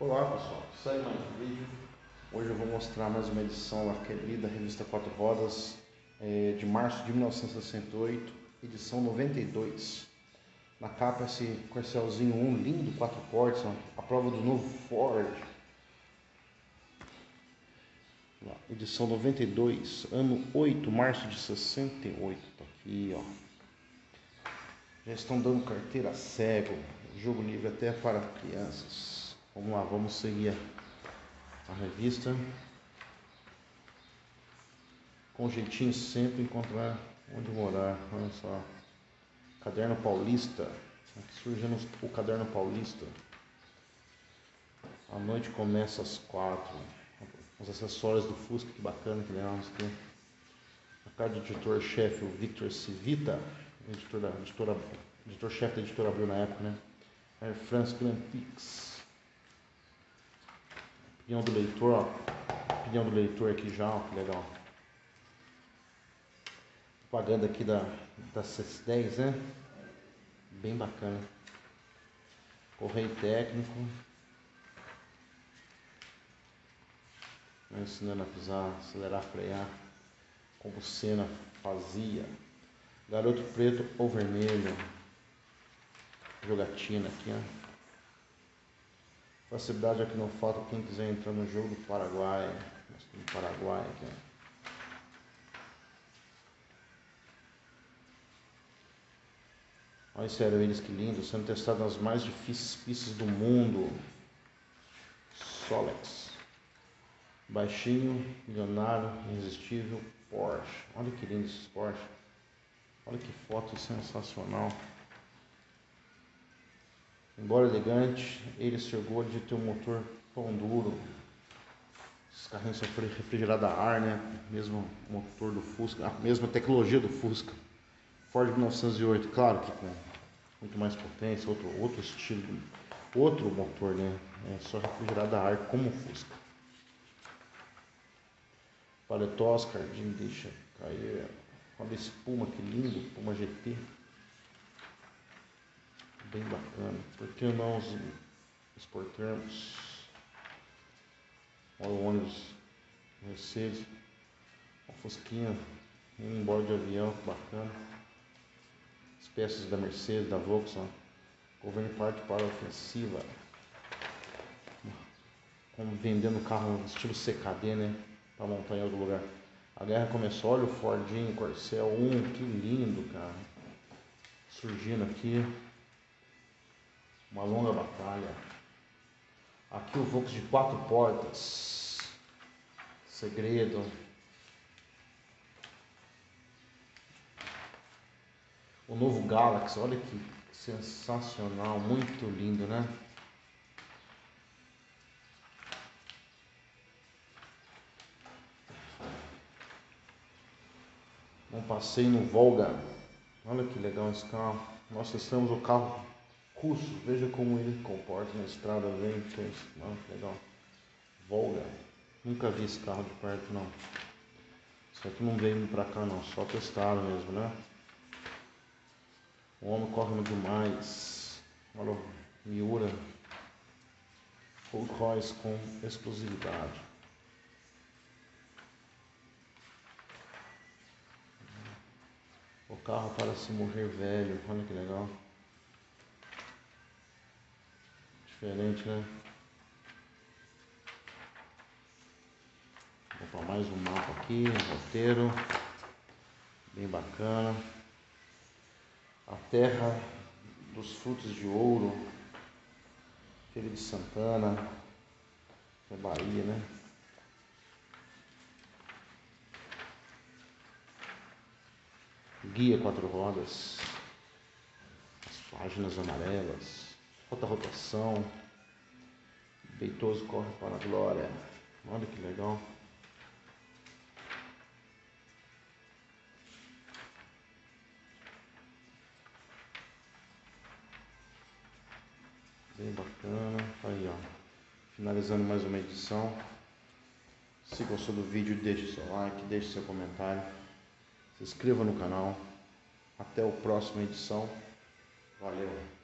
Olá pessoal, sai mais um vídeo. Hoje eu vou mostrar mais uma edição da querida revista Quatro Rodas de março de 1968, edição 92. Na capa esse Corcelzinho 1 lindo, 4 portas, a prova do novo Ford. Edição 92, ano 8, março de 68, tá aqui ó. Já estão dando carteira cego, jogo livre até para crianças. Vamos lá, vamos seguir a revista. Com jeitinho sempre encontrar onde morar. Olha só. Caderno Paulista. Aqui surgindo o Caderno Paulista. A noite começa às 4. Os acessórios do Fusca, que bacana, que legal. A carta do editor-chefe, o Victor Civita, editor-chefe da editora Abril na época, né? Air France Grand Prix. Opinião do leitor, ó. Opinião do leitor aqui já, ó, que legal. Propaganda aqui da CS10, né? Bem bacana. Correio técnico. Ensinando a pisar, acelerar, frear. Como o Senna fazia. Garoto preto ou vermelho. Jogatina aqui, ó. Facilidade aqui não falta quem quiser entrar no jogo do Paraguai. Nós temos Paraguai aqui. Olha esse aerolíneas que lindo, sendo testado nas mais difíceis pistas do mundo. Solex. Baixinho, milionário, irresistível, Porsche. Olha que lindo esse Porsche. Olha que foto sensacional. Embora elegante, ele se orgulha de ter um motor tão duro. Esses carrinhos são refrigerados a ar, né? Mesmo motor do Fusca, a mesma tecnologia do Fusca. Ford 1908, claro que com muito mais potência, outro estilo, outro motor, né? É só refrigerado a ar como o Fusca. Paletó, Oscardinho, deixa cair. Olha esse Puma, que lindo, Puma GT. Bem bacana. Por que não exportarmos? Olha o ônibus Mercedes, uma Fusquinha, um bordo de avião, que bacana. As peças da Mercedes, da Volkswagen. Governo parte para a ofensiva. Como vendendo carro estilo CKD, né? Para montar em outro lugar. A guerra começou. Olha o Fordinho Corcel 1, que lindo, cara. Surgindo aqui. Uma longa batalha. Aqui o Volks de 4 portas. Segredo. O novo Galaxy, olha que sensacional, muito lindo, né? Um passeio no Volga. Olha que legal esse carro. Nós testamos o carro russo, veja como ele comporta na estrada, vem, olha que legal. Volga. Nunca vi esse carro de perto, não. Isso aqui não veio pra cá, não, só testaram mesmo, né? O homem corre demais. Olha o Miura. Rolls Royce com exclusividade. O carro parece morrer velho. Olha que legal. Diferente, né? Vou para mais um mapa aqui, um roteiro. Bem bacana. A terra dos frutos de ouro. Feira de Santana. É Bahia, né? Guia 4 rodas. As páginas amarelas. Falta rotação. Beitoso corre para a glória. Olha que legal. Bem bacana. Aí ó. Finalizando mais uma edição. Se gostou do vídeo, deixe seu like, deixe seu comentário. Se inscreva no canal. Até a próxima edição. Valeu!